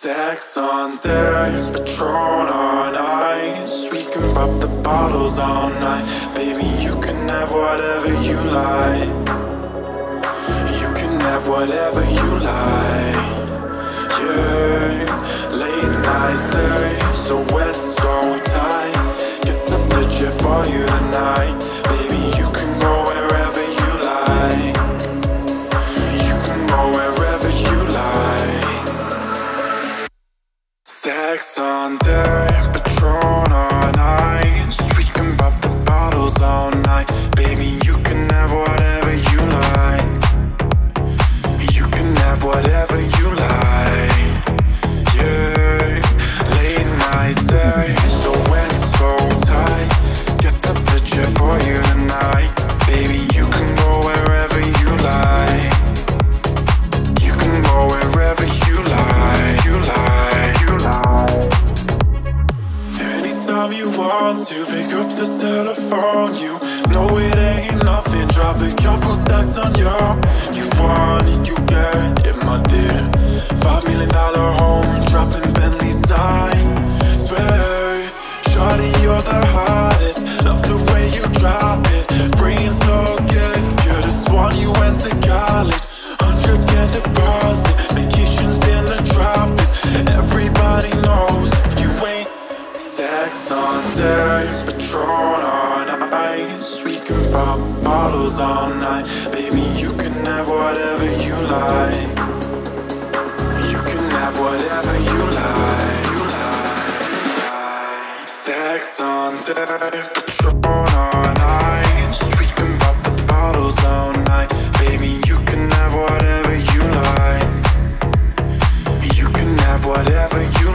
Stacks on deck, Patron on ice. We can pop the bottles all night. Baby, you can have whatever you like. You can have whatever you like. Yeah, late nights, so wet, so tight. Get some legit for you tonight. Baby, you can go wherever you like. You can go wherever you like. Stacks on deck, Patron on ice. We can pop the bottles all night. Baby, you can have whatever you like. You can have whatever you like. Yeah, late nights, so wet, so tight. Get some legit for you tonight. Baby, you can go wherever you like. You can go wherever you like. You like, you like. Anytime you want to pick up the telephone, you know it ain't nothing. Drop a couple stacks on your. You want it, you get it, my dear. $5 million home, dropping Bentley side. Swear, shawty, you're the hottest. Love the way you drop it. Brain so good, could've sworn you went to college. 100K deposit, vacations in the tropics. Everybody knows if you ain't. Stacks on deck, Patron on ice. We can pop bottles all night. Baby, you can have whatever you like. You can have whatever you like. You like. Stacks on deck, Patron on ice. We can pop the bottles all night. Baby, you can have whatever you like. You can have whatever you